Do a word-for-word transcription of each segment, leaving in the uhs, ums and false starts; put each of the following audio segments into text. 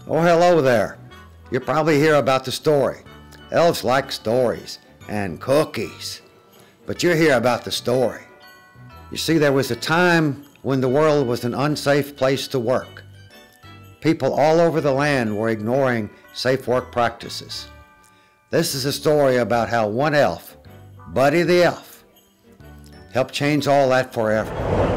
Oh, hello there. You probably hear about the story. Elves like stories and cookies. But you hear about the story. You see, there was a time when the world was an unsafe place to work. People all over the land were ignoring safe work practices. This is a story about how one elf, Buddy the Elf, helped change all that forever.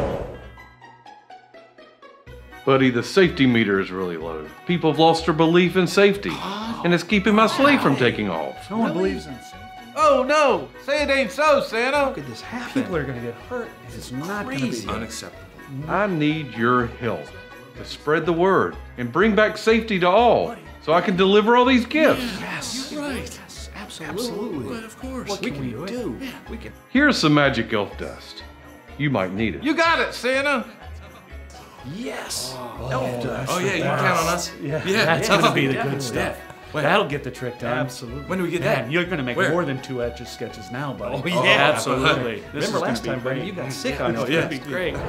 Buddy, the safety meter is really low. People have lost their belief in safety, oh, and it's keeping my sleigh from taking off. No one believes in safety. Oh no! Say it ain't so, Santa! How could this happen? People are gonna get hurt. This is not gonna be unacceptable. I need your help to spread the word and bring back safety to all, so I can deliver all these gifts. Yes, right. Yes, absolutely. Absolutely. But of course. What we can we we do? do? Yeah, we can. Here's some magic elf dust. You might need it. You got it, Santa. Yes. Oh, elf dust. Oh yeah, you can count on us. Yeah, yeah. that's yeah. gonna be the yeah. good stuff. Yeah. Wait, That'll get the trick done. Absolutely. When do we get Man, that? you're gonna make Where? more than two etch sketches now, buddy. Oh yeah, absolutely. This Remember last time, Brady, Brady, you got sick on oh, it. yeah. That'd be great.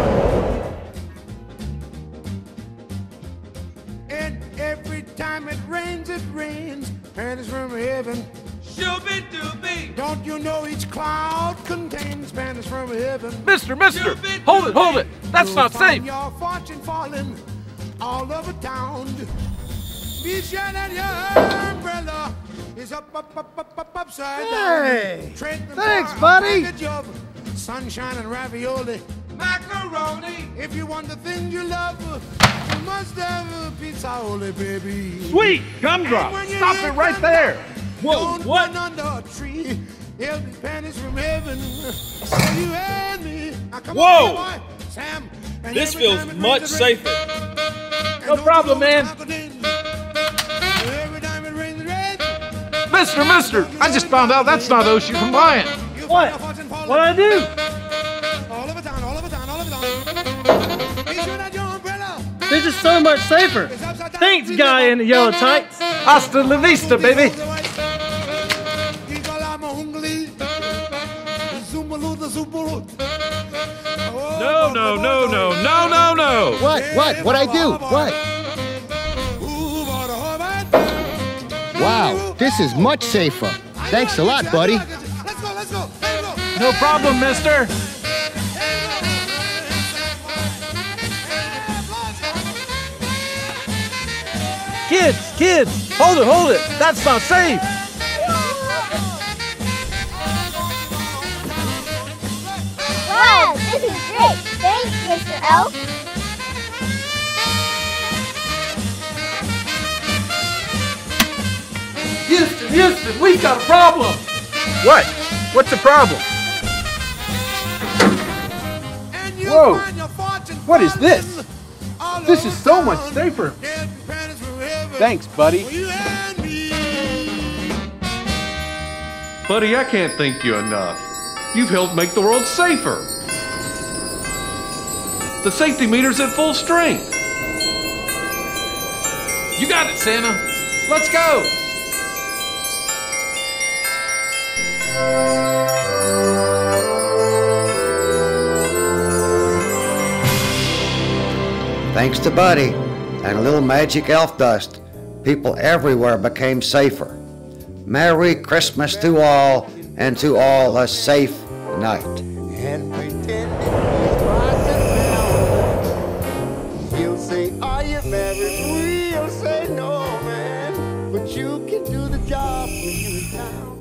And every time it rains, it rains. Panties from heaven. Shooby-dooby. Don't you know each cloud contains panties from heaven? Mister, mister, hold it, hold it. That's You'll not find safe. Your fortune falling all over town. Be sure that your umbrella is up, up, up, up, up, upside Hey, down. thanks, buddy. Sunshine and ravioli. Macaroni. If you want the things you love, you must have a pizza, holy baby. Sweet gumdrop. Stop it right there. Whoa, what? Run under a tree. There'll be panties from heaven. So you and me. Now, come Whoa! on, boy, Sam. And This every feels time it much rains, it rains. safer. And No don't problem, you know man. it's crocodile? Every time it rains, it rains. Mister, mister, I just found out that's not OSHA compliant. You What? find your fortune falling What'd I do? all over town, all over town, all over town. Be sure that your umbrella This is so much safer. is upside down. Thanks, guy in the yellow tights. Hasta la vista, baby. No, no, no, no, no, no, no. What? What? What'd I do? What? Wow, this is much safer. Thanks a lot, buddy. Let's go, let's go, let's go. No problem, mister. Kids, kids, hold it, hold it. That's not safe. Wow, this is great. Thanks, Mister Elf. Houston, Houston, we've got a problem. What? What's the problem? Whoa! What is this? This is so much safer. Thanks, buddy. Buddy, I can't thank you enough. You've helped make the world safer. The safety meter's at full strength. You got it, Santa. Let's go. Thanks to Buddy and a little magic elf dust, people everywhere became safer. Merry Christmas to all, and to all a safe night. And pretending he's rising now. He'll say, are you married? We'll say no, man. But you can do the job when you're down.